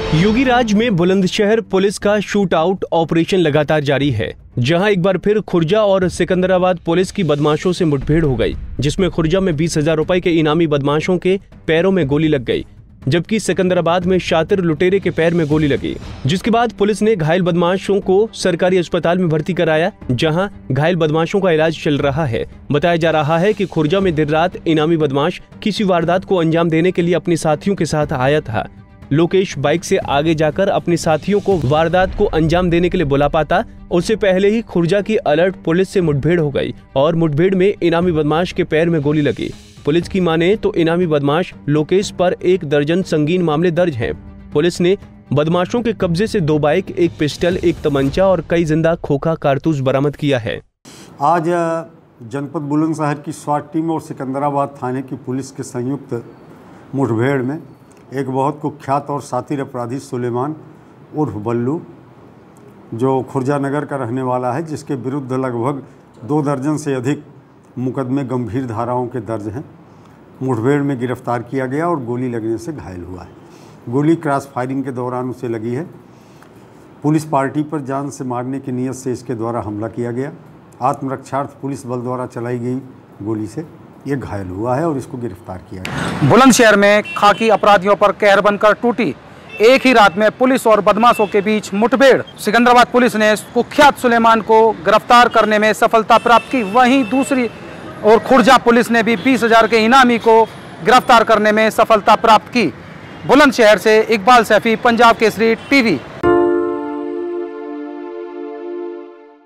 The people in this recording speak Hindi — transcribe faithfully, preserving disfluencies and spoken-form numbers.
योगीराज में बुलंदशहर पुलिस का शूट आउट ऑपरेशन लगातार जारी है, जहां एक बार फिर खुर्जा और सिकंदराबाद पुलिस की बदमाशों से मुठभेड़ हो गई, जिसमें खुर्जा में बीस हजार रुपए के इनामी बदमाशों के पैरों में गोली लग गई, जबकि सिकंदराबाद में शातिर लुटेरे के पैर में गोली लगी। जिसके बाद पुलिस ने घायल बदमाशों को सरकारी अस्पताल में भर्ती कराया, जहां घायल बदमाशों का इलाज चल रहा है। बताया जा रहा है कि खुर्जा में देर रात इनामी बदमाश किसी वारदात को अंजाम देने के लिए अपने साथियों के साथ आया था। लोकेश बाइक से आगे जाकर अपने साथियों को वारदात को अंजाम देने के लिए बुला पाता, उससे पहले ही खुर्जा की अलर्ट पुलिस से मुठभेड़ हो गई और मुठभेड़ में इनामी बदमाश के पैर में गोली लगी। पुलिस की माने तो इनामी बदमाश लोकेश पर एक दर्जन संगीन मामले दर्ज हैं। पुलिस ने बदमाशों के कब्जे से दो बाइक, एक पिस्टल, एक तमंचा और कई जिंदा खोखा कारतूस बरामद किया है। आज जनपद बुलंदशहर की स्वाट टीम और सिकंदराबाद थाने की पुलिस के संयुक्त मुठभेड़ में एक बहुत कुख्यात और सातिर अपराधी सुलेमान उर्फ बल्लू, जो खुर्जा नगर का रहने वाला है, जिसके विरुद्ध लगभग दो दर्जन से अधिक मुकदमे गंभीर धाराओं के दर्ज हैं, मुठभेड़ में गिरफ्तार किया गया और गोली लगने से घायल हुआ है। गोली क्रॉस फायरिंग के दौरान उसे लगी है। पुलिस पार्टी पर जान से मारने की नीयत से इसके द्वारा हमला किया गया। आत्मरक्षार्थ पुलिस बल द्वारा चलाई गई गोली से ये घायल हुआ है और इसको गिरफ्तार किया गया। बुलंदशहर में खाकी अपराधियों पर कहर बनकर टूटी एक ही रात में पुलिस और बदमाशों के बीच मुठभेड़। सिकंदराबाद पुलिस ने कुख्यात सुलेमान को गिरफ्तार करने में सफलता प्राप्त की। वहीं दूसरी और खुर्जा पुलिस ने भी बीस हजार के इनामी को गिरफ्तार करने में सफलता प्राप्त की। बुलंदशहर से इकबाल सैफी, पंजाब केसरी टीवी।